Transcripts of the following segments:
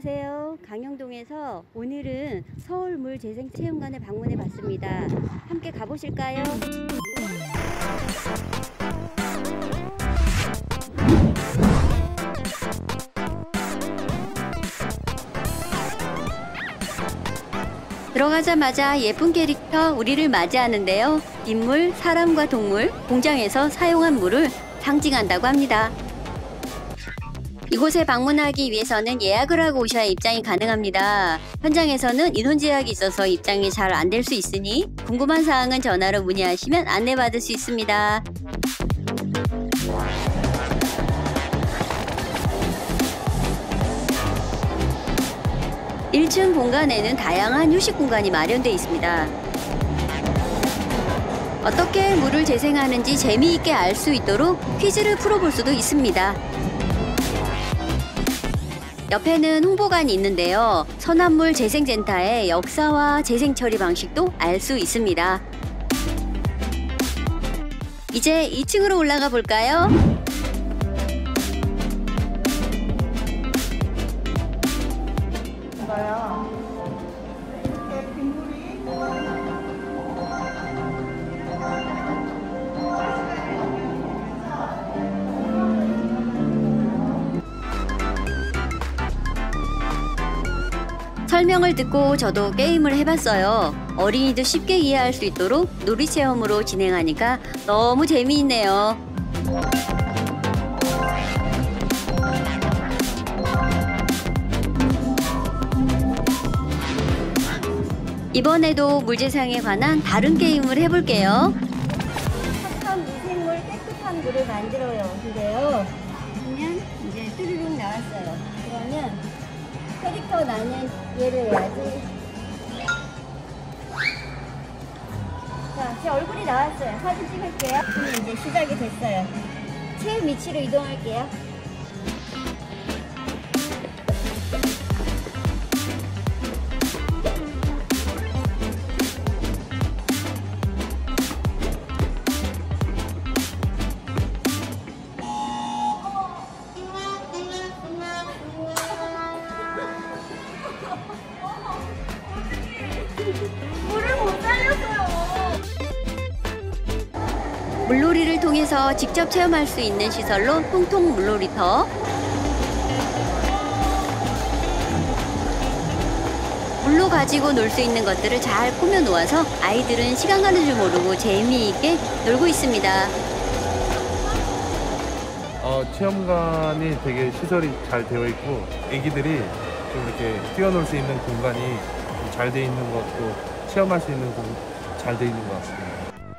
안녕하세요. 강영동에서 오늘은 서울물재생체험관에 방문해 봤습니다. 함께 가보실까요? 들어가자마자 예쁜 캐릭터 우리를 맞이하는데요. 인물, 사람과 동물, 공장에서 사용한 물을 상징한다고 합니다. 이곳에 방문하기 위해서는 예약을 하고 오셔야 입장이 가능합니다. 현장에서는 인원 제약이 있어서 입장이 잘 안 될 수 있으니 궁금한 사항은 전화로 문의하시면 안내받을 수 있습니다. (1층) 공간에는 다양한 휴식 공간이 마련되어 있습니다. 어떻게 물을 재생하는지 재미있게 알 수 있도록 퀴즈를 풀어볼 수도 있습니다. 옆에는 홍보관이 있는데요. 선암물 재생센터의 역사와 재생 처리 방식도 알 수 있습니다. 이제 2층으로 올라가 볼까요? 설명을 듣고 저도 게임을 해봤어요. 어린이도 쉽게 이해할 수 있도록 놀이체험으로 진행하니까 너무 재미있네요. 이번에도 물재생에 관한 다른 게임을 해볼게요. 착한 미생물 깨끗한 물을 만들어요. 근데요. 그러면 이제 뚜루룩 나왔어요. 그러면 캐릭터 나는 얘를 해야지. 자, 제 얼굴이 나왔어요. 사진 찍을게요. 이제 시작이 됐어요. 체험 위치로 이동할게요. 물을 못 살렸어요. 물놀이를 통해서 직접 체험할 수 있는 시설로 통통 물놀이터, 물로 가지고 놀 수 있는 것들을 잘 꾸며 놓아서 아이들은 시간 가는 줄 모르고 재미있게 놀고 있습니다. 체험관이 되게 시설이 잘 되어 있고 애기들이 좀 이렇게 뛰어놀 수 있는 공간이 잘 돼 있는 것도 체험할 수 있는 잘 돼 있는 것 같습니다.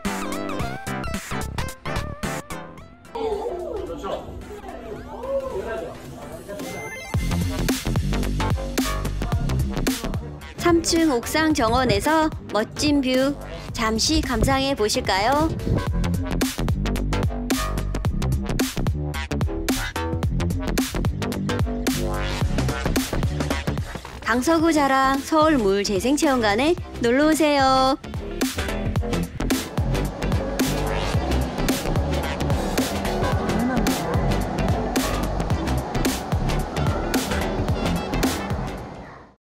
(3층) 옥상 정원에서 멋진 뷰 잠시 감상해 보실까요? 강서구 자랑 서울물재생체험관에 놀러오세요.